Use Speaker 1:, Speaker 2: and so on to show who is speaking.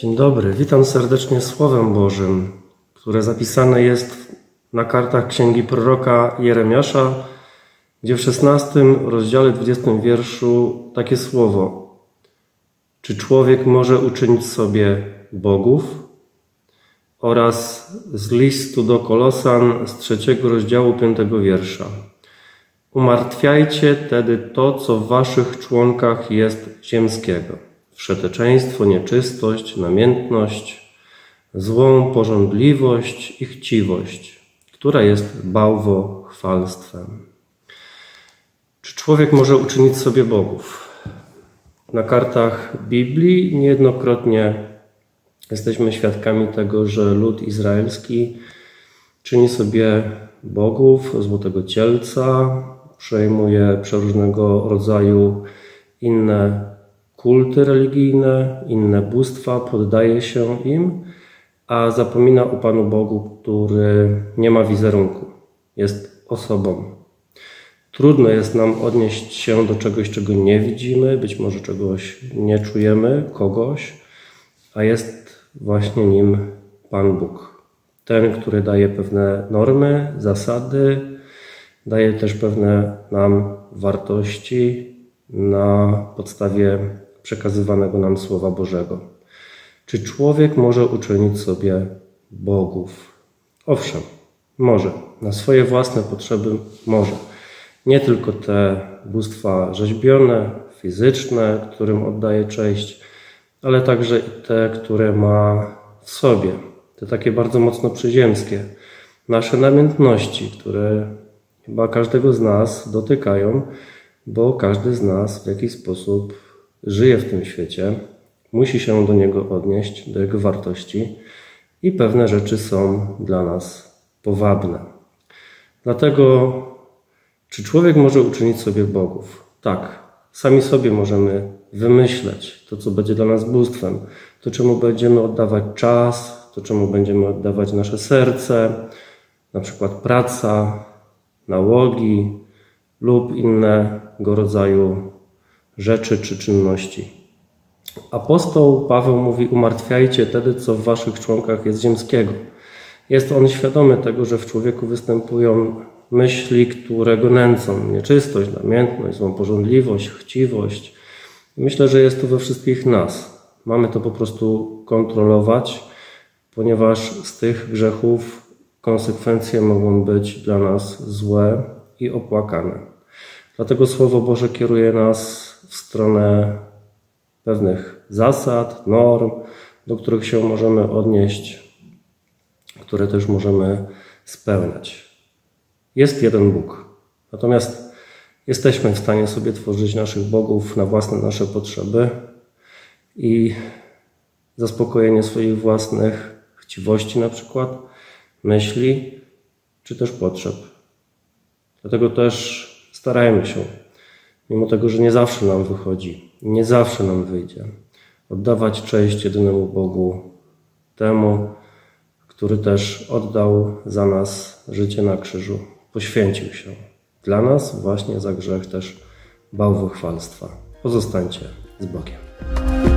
Speaker 1: Dzień dobry, witam serdecznie Słowem Bożym, które zapisane jest na kartach księgi proroka Jeremiasza, gdzie w 16 rozdziale 20 wierszu takie słowo: czy człowiek może uczynić sobie bogów? Oraz z listu do Kolosan z 3 rozdziału 5 wiersza: umartwiajcie tedy to, co w waszych członkach jest ziemskiego: wszeteczeństwo, nieczystość, namiętność, złą pożądliwość i chciwość, która jest bałwochwalstwem. Czy człowiek może uczynić sobie bogów? Na kartach Biblii niejednokrotnie jesteśmy świadkami tego, że lud izraelski czyni sobie bogów, złotego cielca, przejmuje przeróżnego rodzaju inne kulty religijne, inne bóstwa, poddaje się im, a zapomina o Panu Bogu, który nie ma wizerunku, jest osobą. Trudno jest nam odnieść się do czegoś, czego nie widzimy, być może czegoś nie czujemy, kogoś, a jest właśnie nim Pan Bóg. Ten, który daje pewne normy, zasady, daje też pewne nam wartości na podstawie przekazywanego nam Słowa Bożego. Czy człowiek może uczynić sobie bogów? Owszem, może. Na swoje własne potrzeby może. Nie tylko te bóstwa rzeźbione, fizyczne, którym oddaje cześć, ale także i te, które ma w sobie. Te takie bardzo mocno przyziemskie. Nasze namiętności, które chyba każdego z nas dotykają, bo każdy z nas w jakiś sposób żyje w tym świecie, musi się do niego odnieść, do jego wartości i pewne rzeczy są dla nas powabne. Dlatego, czy człowiek może uczynić sobie bogów? Tak, sami sobie możemy wymyśleć to, co będzie dla nas bóstwem, to, czemu będziemy oddawać czas, to, czemu będziemy oddawać nasze serce, na przykład praca, nałogi lub innego rodzaju rzeczy czy czynności. Apostoł Paweł mówi: umartwiajcie tedy, co w waszych członkach jest ziemskiego. Jest on świadomy tego, że w człowieku występują myśli, które go nęcą: nieczystość, namiętność, złą pożądliwość, chciwość. Myślę, że jest to we wszystkich nas. Mamy to po prostu kontrolować, ponieważ z tych grzechów konsekwencje mogą być dla nas złe i opłakane. Dlatego Słowo Boże kieruje nas w stronę pewnych zasad, norm, do których się możemy odnieść, które też możemy spełniać. Jest jeden Bóg, natomiast jesteśmy w stanie sobie tworzyć naszych bogów na własne nasze potrzeby i zaspokojenie swoich własnych chciwości, na przykład myśli, czy też potrzeb. Dlatego też starajmy się, mimo tego, że nie zawsze nam wychodzi, nie zawsze nam wyjdzie, oddawać cześć jedynemu Bogu, temu, który też oddał za nas życie na krzyżu, poświęcił się dla nas właśnie za grzech też bałwochwalstwa. Pozostańcie z Bogiem.